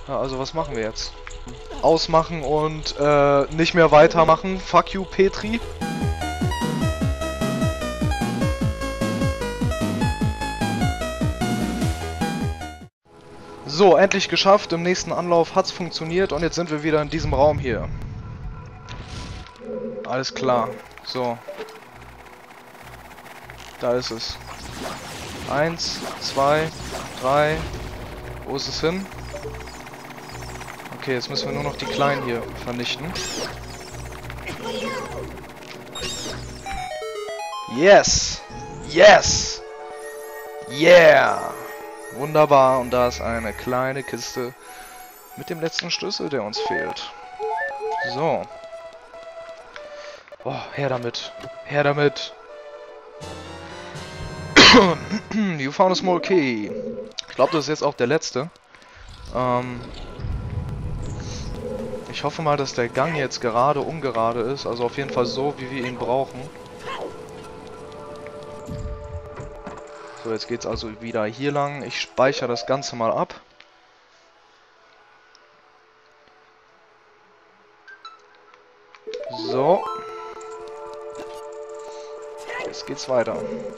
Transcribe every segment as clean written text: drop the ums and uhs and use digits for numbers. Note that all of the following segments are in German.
Ja, also was machen wir jetzt? Ausmachen und nicht mehr weitermachen. Fuck you, Petri. So, endlich geschafft. Im nächsten Anlauf hat's funktioniert und jetzt sind wir wieder in diesem Raum hier. Alles klar. So. Da ist es. 1, 2, 3. Wo ist es hin? Okay, jetzt müssen wir nur noch die Kleinen hier vernichten. Yes! Yes! Yeah! Wunderbar, und da ist eine kleine Kiste mit dem letzten Schlüssel, der uns fehlt. So. Oh, her damit. Her damit. You found a small key. Ich glaube, das ist jetzt auch der letzte. Ich hoffe mal, dass der Gang jetzt gerade ungerade ist. Also auf jeden Fall so, wie wir ihn brauchen. So, jetzt geht's also wieder hier lang. Ich speichere das Ganze mal ab. So. Jetzt geht's weiter.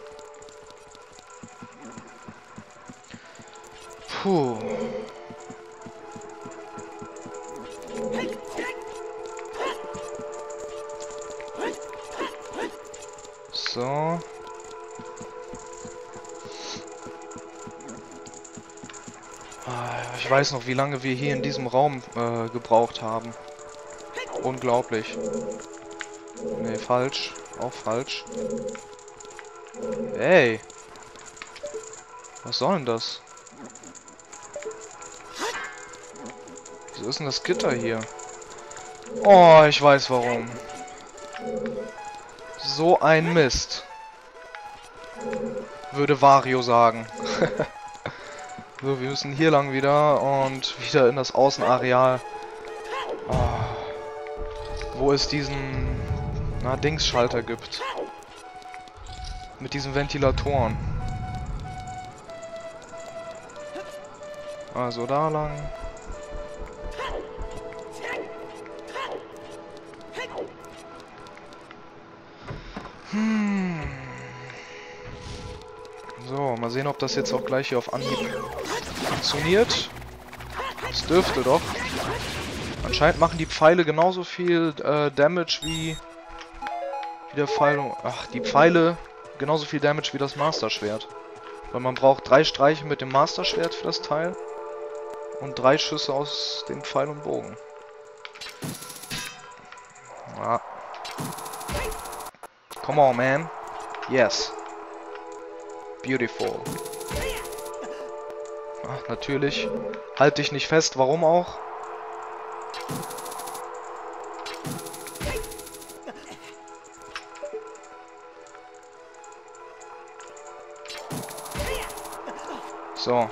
Puh. So. Ich weiß noch, wie lange wir hier in diesem Raum gebraucht haben. Unglaublich. Nee, falsch. Auch falsch. Ey. Was soll denn das? Wieso ist denn das Gitter hier? Oh, ich weiß warum. So ein Mist. Würde Wario sagen. So, wir müssen hier lang wieder und wieder in das Außenareal. Oh, wo es diesen Dingsschalter gibt. Mit diesen Ventilatoren. Also da lang. So, mal sehen, ob das jetzt auch gleich hier auf Anhieb funktioniert. Das dürfte doch. Anscheinend machen die Pfeile genauso viel Damage wie der Pfeil. Ach, die Pfeile genauso viel Damage wie das Master-Schwert. Weil man braucht 3 Streiche mit dem Master-Schwert für das Teil. Und 3 Schüsse aus dem Pfeil und Bogen. Ah. Come on, man. Yes. Beautiful. Ach, natürlich. Halt dich nicht fest, warum auch? So.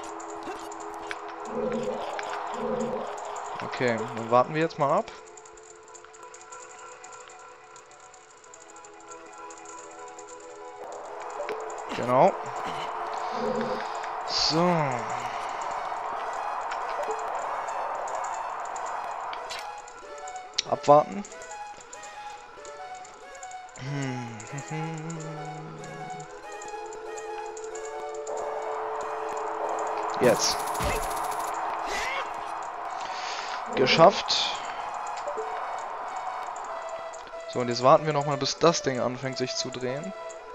Okay, dann warten wir jetzt mal ab. Genau. So. Abwarten. Jetzt. Geschafft. So, und jetzt warten wir nochmal, bis das Ding anfängt sich zu drehen.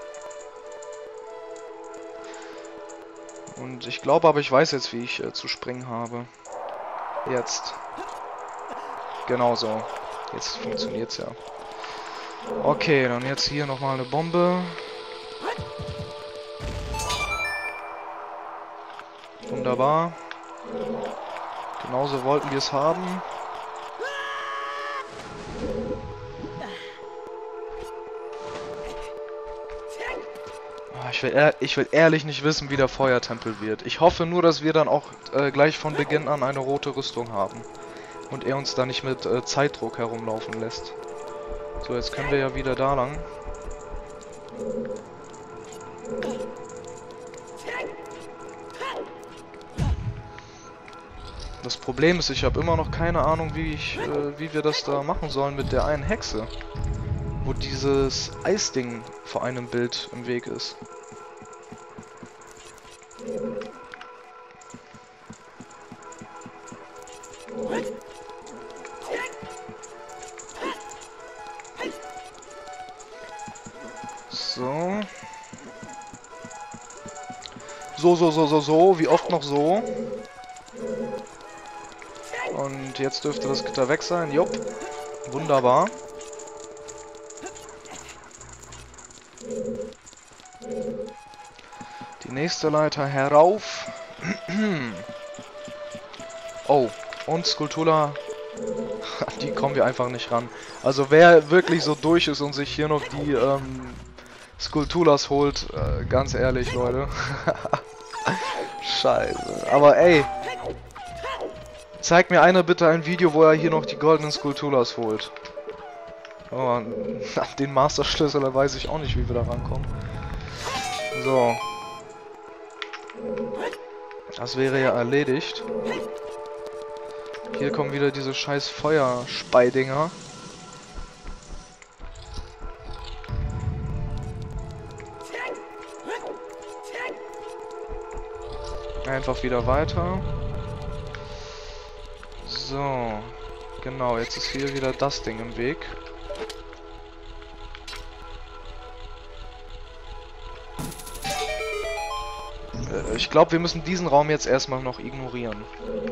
Und ich glaube aber, ich weiß jetzt, wie ich zu springen habe. Jetzt. Genau so. Jetzt funktioniert's ja. Okay, dann jetzt hier nochmal eine Bombe. Wunderbar. Genauso wollten wir es haben. Ich will ehrlich nicht wissen, wie der Feuertempel wird. Ich hoffe nur, dass wir dann auch gleich von Beginn an eine rote Rüstung haben. Und er uns da nicht mit Zeitdruck herumlaufen lässt. So, jetzt können wir ja wieder da lang. Das Problem ist, ich habe immer noch keine Ahnung, wie wir das da machen sollen mit der einen Hexe. Wo dieses Eisding vor einem Bild im Weg ist. So. So. Wie oft noch so? Und jetzt dürfte das Gitter weg sein. Jupp. Wunderbar. Die nächste Leiter herauf. Oh. Und Skulltula. Die kommen wir einfach nicht ran. Also wer wirklich so durch ist und sich hier noch die Skulltulas holt, ganz ehrlich, Leute. Scheiße. Aber ey. Zeig mir einer bitte ein Video, wo er hier noch die goldenen Skulltulas holt. Oh, den Master-Schlüssel, da weiß ich auch nicht, wie wir da rankommen. So. Das wäre ja erledigt. Hier kommen wieder diese scheiß Feuerspeidinger. Einfach wieder weiter. So. Genau, jetzt ist hier wieder das Ding im Weg. Ich glaube, wir müssen diesen Raum jetzt erstmal noch ignorieren.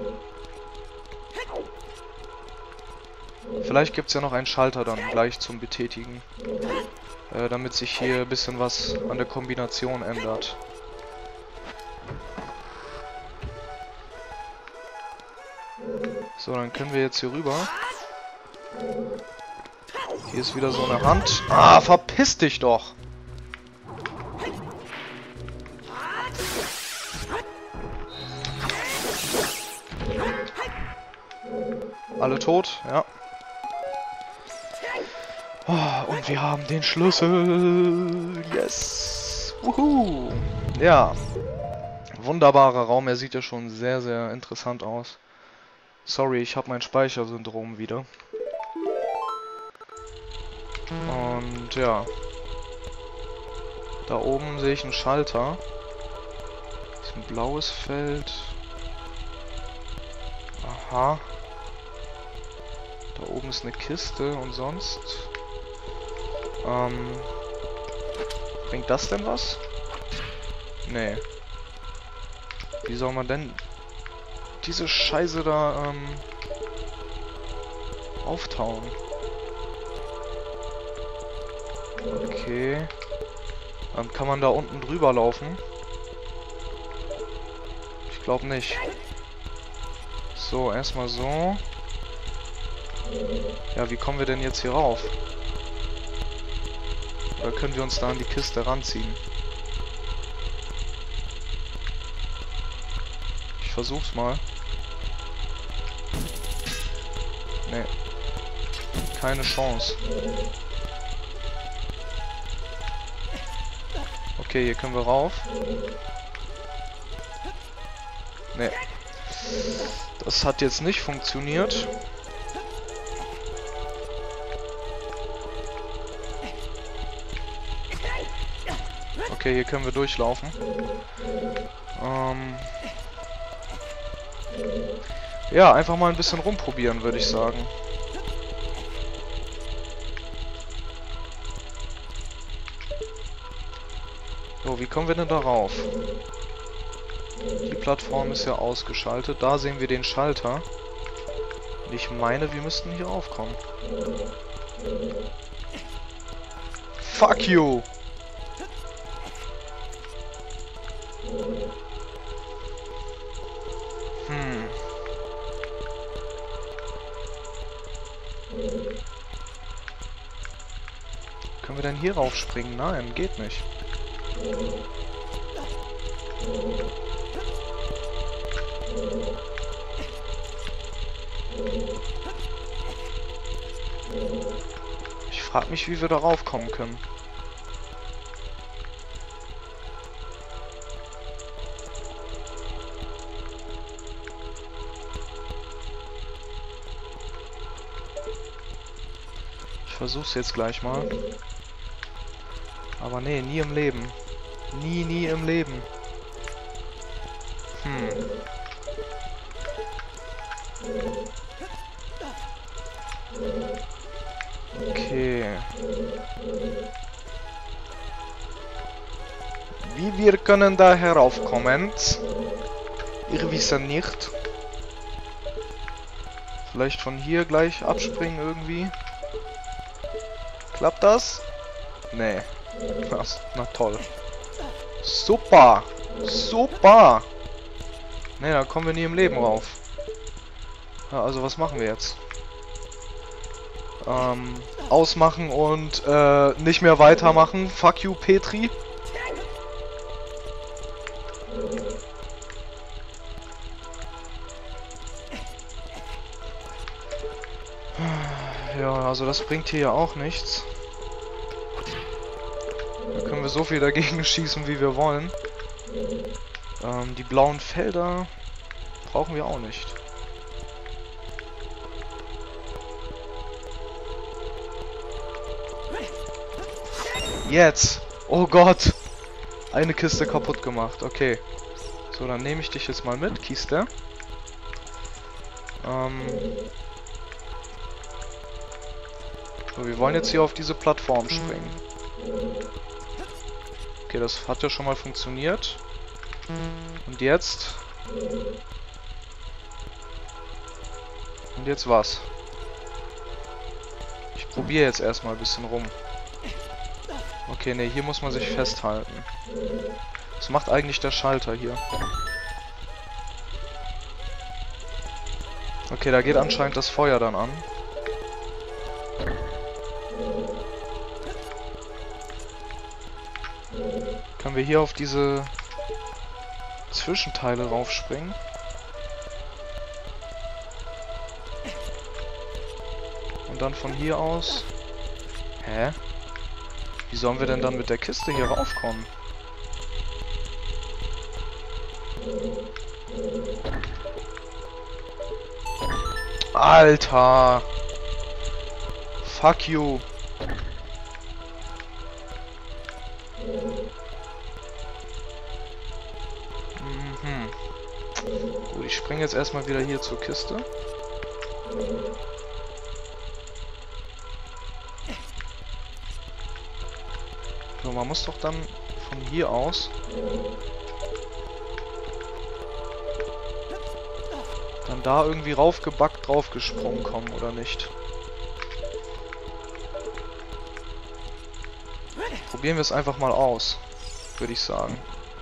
Vielleicht gibt es ja noch einen Schalter dann gleich zum Betätigen. Damit sich hier ein bisschen was an der Kombination ändert. So, dann können wir jetzt hier rüber. Hier ist wieder so eine Hand. Ah, verpiss dich doch! Alle tot, ja. Oh, und wir haben den Schlüssel. Yes. Wuhu. Ja. Wunderbarer Raum. Er sieht ja schon sehr, sehr interessant aus. Sorry, ich habe mein Speichersyndrom wieder. Und ja. Da oben sehe ich einen Schalter. Das ist ein blaues Feld. Aha. Da oben ist eine Kiste und sonst... bringt das denn was? Nee. Wie soll man denn diese Scheiße da auftauen? Okay. Dann kann man da unten drüber laufen. Ich glaube nicht. So, erstmal so. Ja, wie kommen wir denn jetzt hier rauf? Oder können wir uns da an die Kiste ranziehen? Ich versuch's mal. Nee. Keine Chance. Okay, hier können wir rauf. Nee. Das hat jetzt nicht funktioniert. Okay, hier können wir durchlaufen. Ja, einfach mal ein bisschen rumprobieren, würde ich sagen. So, wie kommen wir denn da rauf? Die Plattform ist ja ausgeschaltet. Da sehen wir den Schalter. Und ich meine, wir müssten hier raufkommen. Fuck you! Können wir denn hier raufspringen? Nein, geht nicht. Ich frage mich, wie wir da raufkommen können. versuch's jetzt gleich mal. Aber nee, nie im Leben. Nie im Leben. Okay. Wie wir können da heraufkommen? Ich weiß nicht. Vielleicht von hier gleich abspringen irgendwie. Klappt das? Nee. Na toll. Super! Super! Nee, da kommen wir nie im Leben rauf. Ja, also was machen wir jetzt? Ausmachen und nicht mehr weitermachen. Fuck you, Petri. Ja, also das bringt hier ja auch nichts. Da können wir so viel dagegen schießen, wie wir wollen. Die blauen Felder brauchen wir auch nicht. Jetzt! Oh Gott! Eine Kiste kaputt gemacht, okay. So, dann nehme ich dich jetzt mal mit, Kiste. So, wir wollen jetzt hier auf diese Plattform springen. Okay, das hat ja schon mal funktioniert. Und jetzt? Und jetzt was? Ich probiere jetzt erstmal ein bisschen rum. Okay, ne, hier muss man sich festhalten. Was macht eigentlich der Schalter hier? Okay, da geht anscheinend das Feuer dann an. Können wir hier auf diese Zwischenteile raufspringen? Und dann von hier aus... Hä? Wie sollen wir denn dann mit der Kiste hier raufkommen? Alter! Fuck you! Gut, ich springe jetzt erstmal wieder hier zur Kiste. So, man muss doch dann von hier aus dann da irgendwie raufgebackt draufgesprungen kommen, oder nicht? Probieren wir es einfach mal aus, würde ich sagen.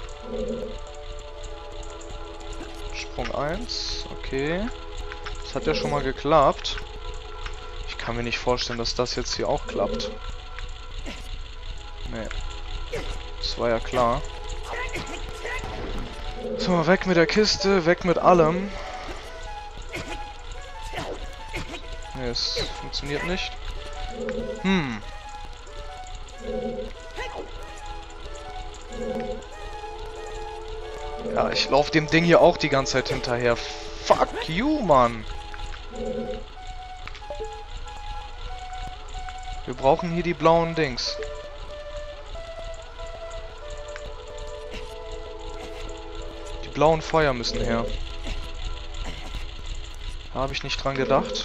Sprung 1, okay. Das hat ja schon mal geklappt. Ich kann mir nicht vorstellen, dass das jetzt hier auch klappt. Nee. Das war ja klar. So, weg mit der Kiste, weg mit allem. Nee, es funktioniert nicht. Ja, ich laufe dem Ding hier auch die ganze Zeit hinterher. Fuck you, Mann. Wir brauchen hier die blauen Dings. Die blauen Feuer müssen her. Da habe ich nicht dran gedacht.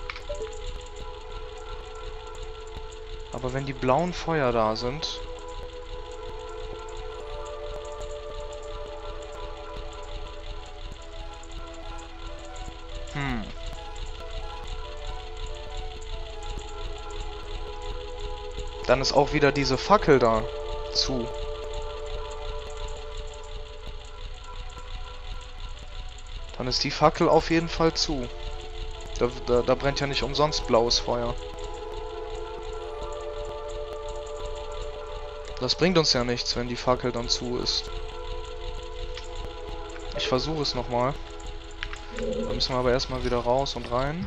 Aber wenn die blauen Feuer da sind... Dann ist auch wieder diese Fackel da zu. Dann ist die Fackel auf jeden Fall zu. Da brennt ja nicht umsonst blaues Feuer. Das bringt uns ja nichts, wenn die Fackel dann zu ist. Ich versuche es nochmal. Da müssen wir aber erstmal wieder raus und rein.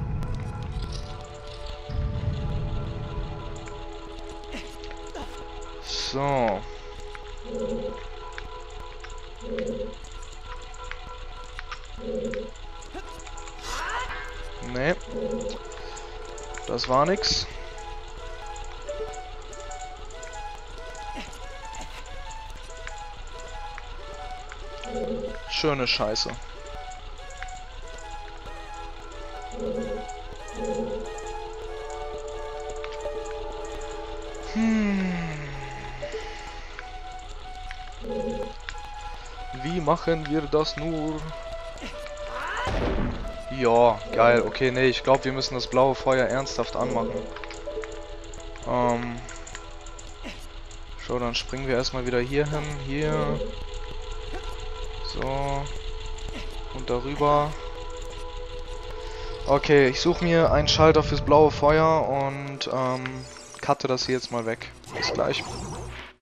So. Nee. Das war nix. Schöne Scheiße. Wie machen wir das nur? Ja, geil. Okay, nee, ich glaube, wir müssen das blaue Feuer ernsthaft anmachen. So, dann springen wir erstmal wieder hier hin. Hier. So. Und darüber. Okay, ich suche mir einen Schalter fürs blaue Feuer und cutte das hier jetzt mal weg. Bis gleich.